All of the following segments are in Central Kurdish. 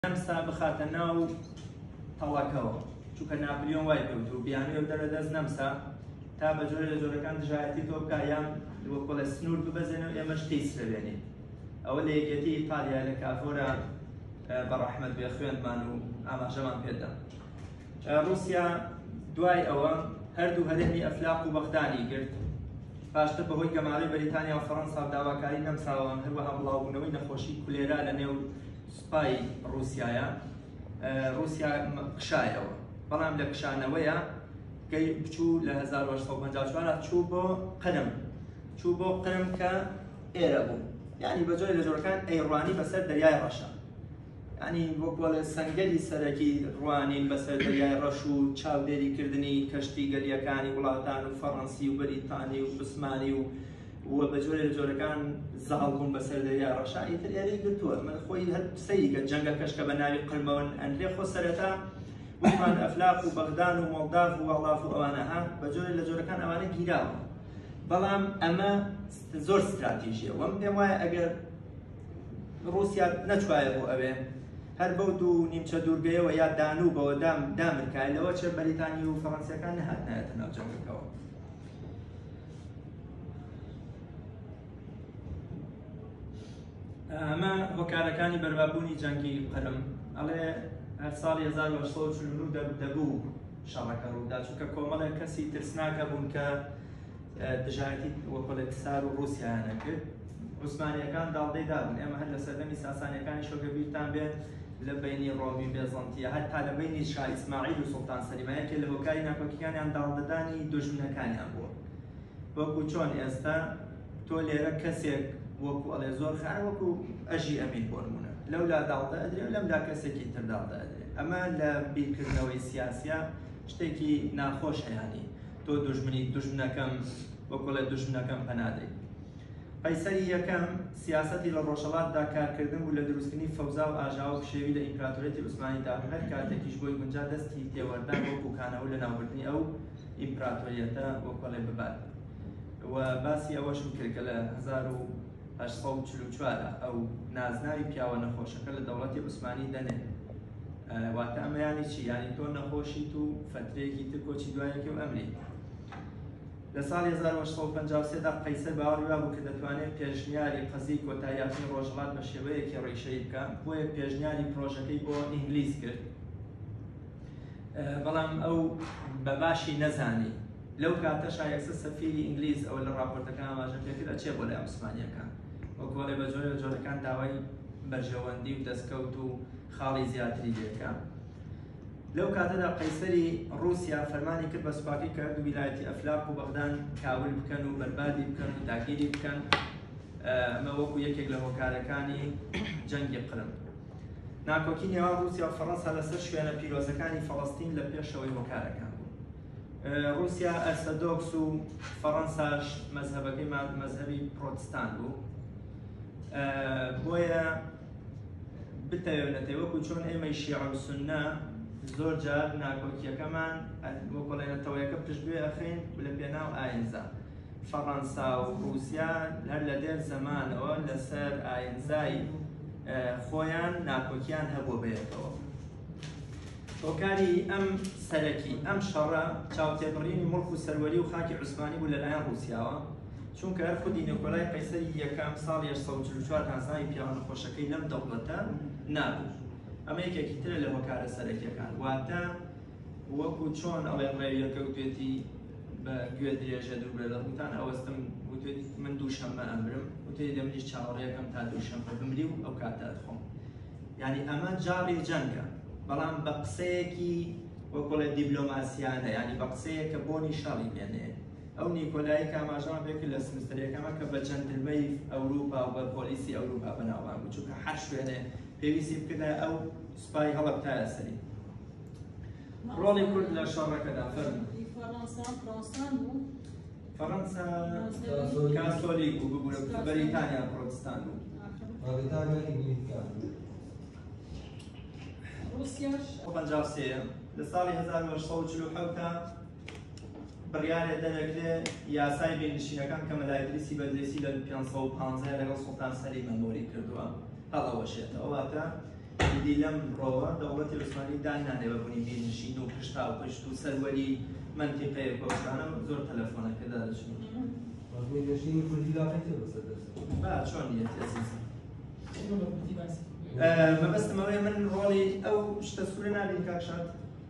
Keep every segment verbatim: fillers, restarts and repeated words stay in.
نەمسا بخاتە ناو تەڵەکەوە چونکە ناپلیۆن وای پێوتو بیانوێ و دەرەدەست نەمسا تا بە جۆرە لە جۆرەکان دژایەتی تۆ بکە یان وەکۆڵە سنوور ببەزێنەوە ئێمەش تێیسرەوێنین ئەوە لە یەکێتی ئیتالیا لە کافۆرە بەڕەحمەت بێ خوێندمان و ئاماژەمان پێدا. رووسیا دوای ئەوە هەردوو هەرێمی ئەفلاق و بەغدانی گرت پاشتر بەهۆی گەماڕی بەریتانیا و فەڕەنسا و داواکاری نەمساوە هەروەها بڵاوبوونەوەی نەخۆشی کولێرا لە نێو سوپای رووسیایە رووسیا قشایەوە بەڵام لە قشانەوەیە گەی بچوو لە هەزار و هەشت سەد و پەنجا و چوار چوو بۆ قرم چوو بۆ قرم کە ئێرە بوو یعنی بە جۆرێ لە جۆرەکان ئەیڕوانی بەسەر دەریای ڕەشە ینی وەکوە لە سەنگەری سەرەکی ڕوانین بەسەر دەریای ڕەش و چاودێریکردنی کەشتی گەلیەکانی وڵاتان و فەڕەنسی و بەریتانی و عوسمانی و وە بە جۆرێ لە جۆرەکان زاڵ بوون بەسەر دەریای ڕەشە ئیتر ئێرەی گرتووە من خۆی هەر سەیری کە جەنگەکەش کە بە ناوی قرمەوە ئەندێ خۆ سەرەتا ومان ئەفلاق و بەغدان و مۆڵداڤ و وەڵاف و ئەوانە هات بە جۆرێ لە جۆرەکان ئەوانە گیراوە بەڵام ئەمە زۆر استراتیژیە وەم پێم وایە ئەگەر رووسیا نەچوایە بۆ ئەوێ هەر بەو دوو نیمچە دوورگەیەوە یا دانوبەوە دامرکای لەوە چێ بەریتانی و فەڕەنسیەکان نەهاتنایەتە ناو جەنگەکەوە. ئەمە هۆکارەکانی بەربابوونی جەنگی قەرم ئەڵێ هەر ساڵی هەزار و هەشت سەد و چل و نۆ دەبوو شەڕەکە ڕوودا چونکە کۆمەڵێک کەسی ترسناکە بوون کە دژایەتی وەکۆڵێ سار و رووسیایانە کرد عوسمانیەکان داڵدەی دابوون ئێمە هەر لە سەردەمی ساسانیەکانی شۆگە بیرتان بێت لە بینی ڕۆمی بێزەنتیە هەتا لە بینی شاه ئیسماعیل و سوڵتان سەلیمانەیەکێ لە هۆکاری ناکۆکیەکانیان داڵدەدانی دوژمنەکانیان بووە وەکو چۆن ئێستا تۆ لێرە کەسێک وەکو ئەڵێ زۆر خار وەکو ئەژی ئەمین بۆ نمونە لەولا داڵدە ئەدرێ لەملا کەسێکی تر داڵدە ئەدرێ ئەمە لە بیرکردنەوەی سیاسیە شتێکی ناخۆش هەیانی تۆ دوژمنی دوژمنەکەم وەکوڵێ دوژمنەکەم پەنادەی. قەیسەری یەکەم سیاسەتی لە ڕۆژهەڵاتدا کارکردن بوو لە دروستکردنی فەوزا و ئاژاوە و پشێوی لە ئیمپراتۆریەتی عوسمانیدا هەر کاتێکیش بۆی گونجا دەستی تێوەردان بۆ بووکانەوە لە ناوبردنی ئەو ئیمپراتۆریەتە وەکوڵێ ببات و باسی ئەوەشم کرد کە لە هەزار و هەشت سەد و چل و چوارە ئەو نازناوی پیاوە نەخۆشەکە لە دەوڵەتی عوسمانی دەنێ واتە ئەمە یانی چی یانی تۆ نەخۆشیت و فترەیەکی تر کۆچی دوایەکە و ئەمری. لە ساڵی هەزار و هەشت سەد و پەنجا و سێدا قەیسەر باوەڕی وا بوو کە دەتوانێت پێشنیاری قەزی کۆتاییاتی ڕۆژهەڵات بە شێوەیەکی ڕێکشەیی بکە بۆیە پێشنیاری پرۆژەکەی بۆ ئینگلیز کرد بەڵام ئەو بە باشی نەزانی لەو کاتەشا یەکسەر سەفیری ئینگلیز ئەو لە راپۆرتەکان ئاماژە پێکرد ئەچێ بۆ لای عوسمانیەکان وەکوڵێ بە جۆرە جۆرەکان داوای بەرژەوەندی و دەستکەوت و خاڵی زیاتری لێکە. لەو کاتەدا قەیسەری رووسیا فەرمانی کرد بە سوپاکی کە هەردوو ویلایەتی ئەفلاق و بەغدان کاول بکەن و بەربادی بکەن و داگیری بکەن ئەمە وەکو یەکێک لە هۆکارەکانی جەنگی قرم. ناکۆکی نێوان رووسیا و فەڕەنسا لەسەر شوێنە پیرۆزەکانی فەڵەستین لە پێشەوەی هۆکارەکان بوو. رووسیا ئەرسەدۆکس و فەڕەنساش مەزهەبەکەی مەزهەبی پرۆتستان بوو بۆیە بتەوێنێتەوە وەکو چۆن ئێمەی شیعە و سوننە زۆر جار ناکۆکیەکەمان وەکۆڵێنەتەوەیەکە پشتگوێ ئەخین لە پێناو ئاینزا فەڕەنسا و رووسیا هەر لە دێر زەمانەوە لەسەر ئاینزای خۆیان ناکۆکیان هەبوو بێتەوە. هۆکاری ئەم سەرەکی ئەم شەڕە چاوتێبڕینی مڵک و سەروەری و خاکی عوسمانی بوو لەلایەن رووسیاوە چونکە هەر خودی نیکۆلای قەیسەری یەکەم ساڵی هەشت سەد و چل و چوار هانزانی پیاوە نەخۆشەکەی لەم دەوڵەتە نابوو. ئەمە یەکێکی ترە لە هۆکارە سەرەکیەکان واتە وەکو چۆن ئەڵێن ڕێویەکە وتێتی بە گوێ درێژە دووربرە لە ڕووتان ئەوەستم وتێتی من دووشەممە ئەمرم وتێتی دەمریش چاوەڕێیەکەم تا دووشەممە بمری و ئەو کاتە دەخۆم یعنی ئەمە جاڕی جەنگە بەڵام بە قسەیەکی وەکوڵێ دیبلۆماسیانە ینی بە قسەیەکە بۆنی شەڕی بێنێ ئەو نیکۆلایی کاماژان پێکرد لە سمستەرەکەمە کە بە جەنتلمەی ئەوروپا و بە پۆلیسی ئەوروپا بەناوبان بوو چونکە هەر شوێنێ پێویستی بکردە ئەو سوپای هەڵەبتایە سەری. ڕۆڵی کورد لە شەڕەکەدا فەرموو فەڕەنسا کاتۆلیک بوو ببوورە بەریتانیا پرۆتستان بوو پەنجا و سێ لە ساڵی هەزار و هەشت سەد و چل و حەوتە بڕیارێ دەرەکرێ یاسای بینشینەکان کە مەلایەتریسی بەردەسی لە پێنج سەد و پانزە لەگەڵ سوڵتان سەلیمە نۆری کردووە هەڵەوەشێتەوە واتە دیدی لەم ڕۆوە دەوڵەتی عوسمانی دانانێ بەبوونی بینشین و پشتا و پشت و سەروەری منتیقەیە کۆشانە زۆر تەلەفۆنەکەدا دەچن. نشینی کوردی لاقەتی بەسەر دەست. با چۆن نیەتی عزیزم؟ مەبەستمەوەی من ڕۆڵی ئەو شتە سوورە نابین کاکشات؟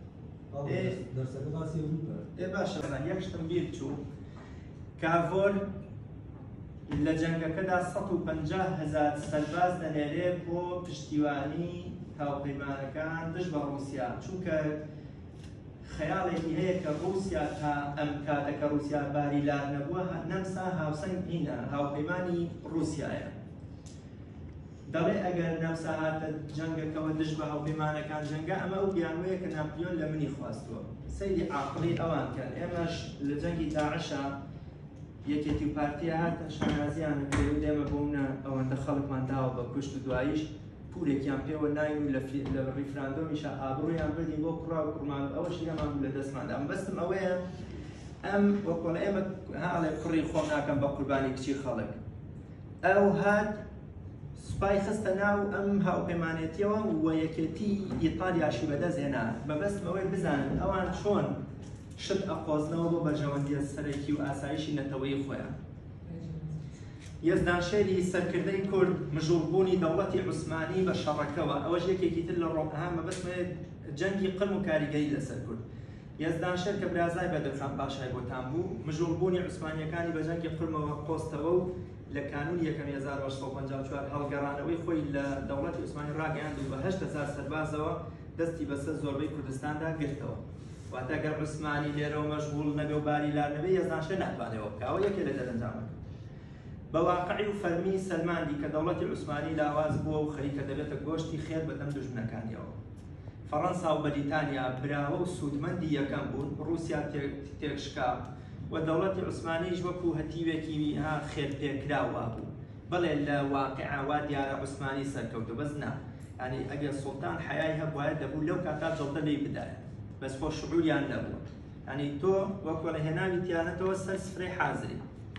دەرسەکە باسی ئەوروپا. ئێ باشە یەک شتم بیر چوو کاڤۆر لە جەنگەکەدا سەد و پەنجا هەزار سەرباز دەنێرێ بۆ پشتیوانی هاوپەیمانەکان دژ بە ڕووسیا چونکە خەیاڵێکی هەیە کە ڕووسیا تا ئەم کاتەکە ڕووسیا باریلار نەبووە نەمسا هاوسەنگ هینە هاوپەیمانی ڕووسیایە. دەڵێ ئەگەر نەمسا هاتە جەنگەکەەوە دژ بە هاوپەیمانەکان جەنگە ئەمە ئەو بیانوەیە کە ناپلیۆن لە منی خواستووە سەیری عاقڵی ئەوان کە ئێمەش لە جەنگی داعشە یەکێتی و پارتیە هاتە شانازیانە پێ و لێمە بوونە ئەوەندە خەڵکمان داوە بە کوشت و دواییش پورێکیان پێوە ناین و لە ریفراندۆمیشە ئابڕۆیان بردین بۆ کوڕا و کوڕمان ئەوەش لێمان بوو لە دەستماندا ئەم بەستم ئەوەیە ئەم وەکۆڵ ئێمە هەڵێ کوڕی خۆم ناکەم بە قوربانی کچی خەڵک ئەو هات سوپای خستە ناو ئەم هاوپەیمانێتیەوە و یەکێتی ئیتالیاشی بەدەستهێنا بەبەستم ئەوەی بزانن ئەوان چۆن شت ئەقۆزنەوە بۆ بەرژەوەندیە سەرەکی و ئاسایشی نەتەوەی خۆیان. یەزدانشێری سەرکردەی کورد مژووربوونی دەوڵەتی عوسمانی بە شەڕەکەوە ئەوەش یەکێکی تر لە ڕۆکەها مەبەستمێت جەنگی قرم و کاریگەری لەسەر کورد. یەزدانشێر کە برازای بەدەخان پاشای بۆتان بوو مژووربوونی عوسمانیەکانی بە جەنگی قرمەوە قۆستەوە و لە کانون یەکەم هەزار و هەشت سەد و پەنجا و چوار هەڵگەڕانەوەی خۆی لە دەوڵەتی عوسمانی ڕاگەیاند و بە هەشت هەزار سەربازەوە دەستی بەسەر زۆربەی کوردستاندا گرتەوە. واتە گەر عوسمانی لێرەوە مەشغوڵ نەبێ و باریلار نەبێ یەزدانشێر ناتوانێەوە بکەوە یەکێ لە دەرەنجامەکە. بە واقعی و فەرمی سەلماندی کە دەوڵەتی عوسمانی لاواز بووە و خەریکە دەبێتە گۆشتی خێر بەدەم دوژمنەکانیەوە. فەڕەنسا و بەریتانیا براوە و سوودمەندی یەکەم بوون ڕووسیا تێکشکا و دەوڵەتی عوسمانیش وەکو هەتیوێکی خێرپێکراوە بوو. بەڵێ لە واقعا وا دیارە عوسمانی سەرکەوتە بەس نا ینی ئەگەر سوڵتان حەیای هەبوایە دەبوو لەو کاتا جەڵدە لێی بدایە بەس خۆ شعوریان نەبووە ینی تۆ وەکو لە هێناوی تیانەتەوە سەر سفرەی حازری.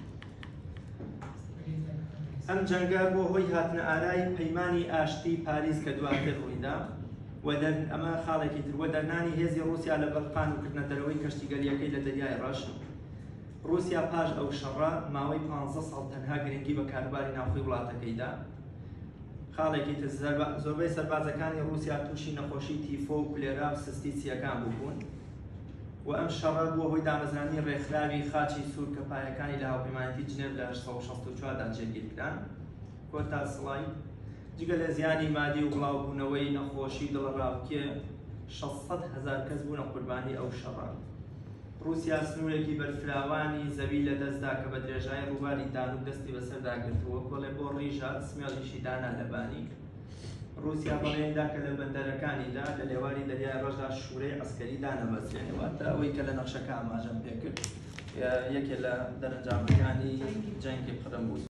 ئەم جەنگە بۆ هۆی هاتنە ئارای پەیمانی ئاشتی پاریس کە دواتر ڕوویدا و ئەمە خاڵێکی تر وە دەرنانی هێزی ڕووسیا لە بەڵقان و کردنە دەرەوەی کەشتیگەریەکەی لە دەریای ڕەش. رووسیا پاش ئەو شەڕە ماوەی پانزە ساڵ تەنها گرنگی بە کاروباری ناوخۆی وڵاتەکەیدا. خاڵێکی تر زۆربەی سەربازەکانی رووسیا تووشی نەخۆشی تیفۆ و کولێرا و سستی چیەکان بوون و ئەم شەڕە بووە هۆی دامەزرانی ڕێکخراوی خاچی سوور کە پایەکانی لە هاوپەیمانیەتی جنێڤ لە هەشت سەد و شەست و چواردا جێگیرکران. کۆتا سڵای جگە لە زیانی مادی و بڵاوبوونەوەی نەخۆشی دڵڕاوکێ شەشسەد هەزار کەس بوونە قوربانی ئەو شەڕە. رووسیا سنوورێکی بەرفراوانی زەوی لە دەستدا کە بە درێژایی ڕووباری دانوب دەستی بەسەرداگرتووە کۆڵێ بۆ ڕیژات سمێڵیشی دانا لەبانی. رووسیا بەڵێندا کە لە بەندەرەکانیدا لە لێواری دەریای ڕۆژدا شوورەی عەسکەری دانەبەستێنەوەتە ئەوەی کە لە نەخشەکە ئاماژەم پێ کرد یەکێک لە دەرەنجامەکانی جەنگی قرم بوو.